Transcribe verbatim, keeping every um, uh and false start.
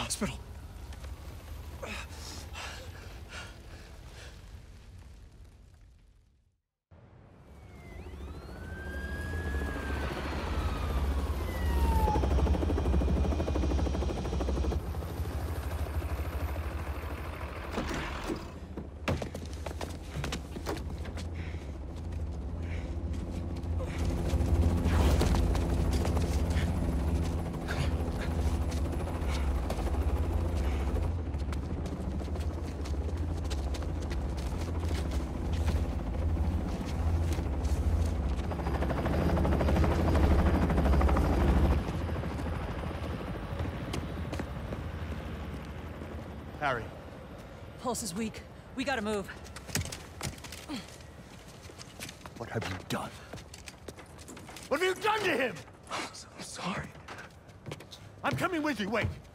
hospital. Harry. Pulse is weak. We gotta move. What have you done? What have you done to him? I'm sorry. I'm coming with you, wait.